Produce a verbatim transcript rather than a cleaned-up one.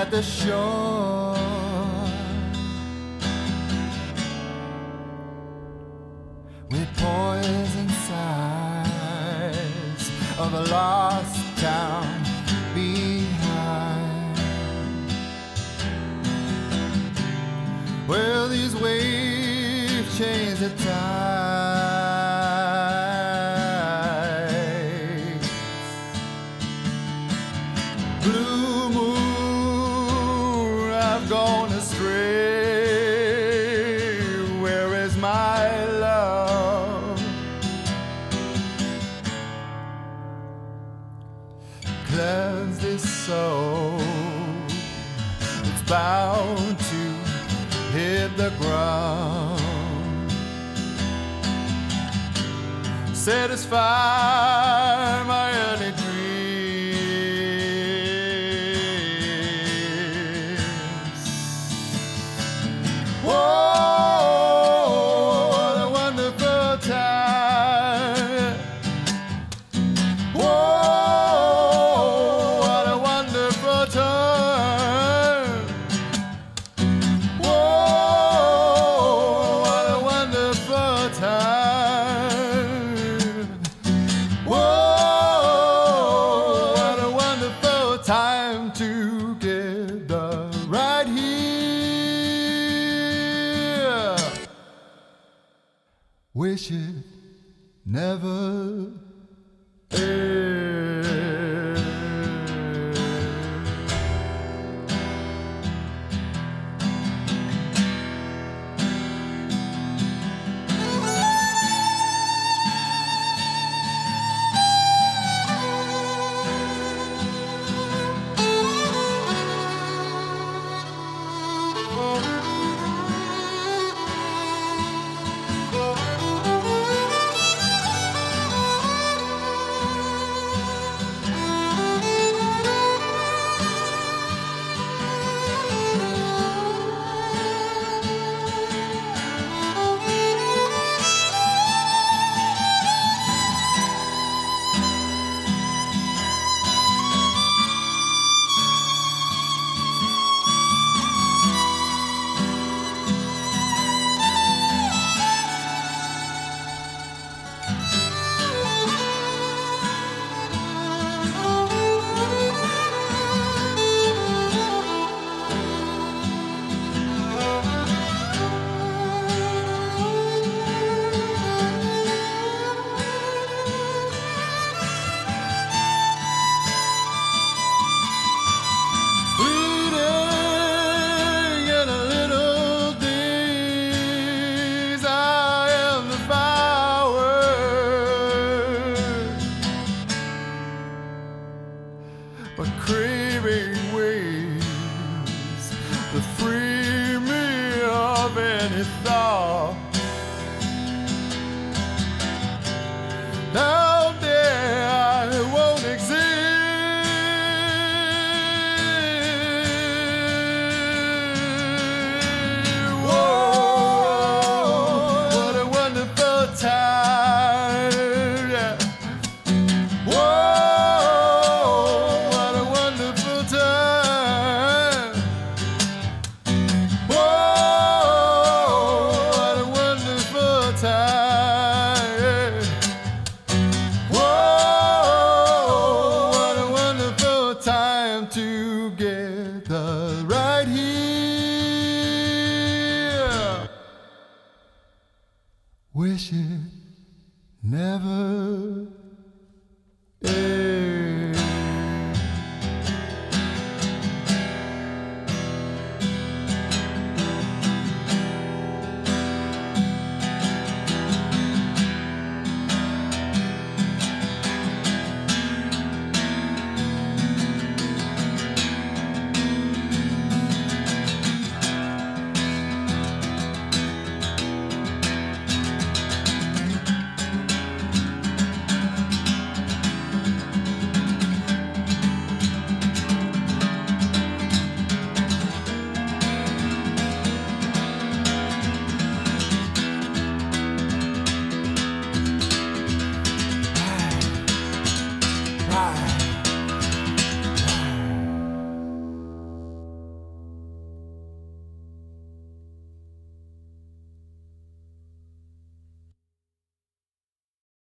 at the shore. With poison sighs of a lost town behind. Well, these waves change the tides. Blue moon, I've gone astray. Where is my love? Cleanse this soul, it's bound to hit the ground. Satisfy my early dreams. Whoa, what a wonderful time. Whoa, what a wonderful time. Whoa, what a wonderful time. Whoa, what a wonderful time together right here. Wish it never ended. But craving ways to free me of any thought. Down there I won't exist. Whoa, what a wonderful time, yeah. Whoa. Together right here. Wish it never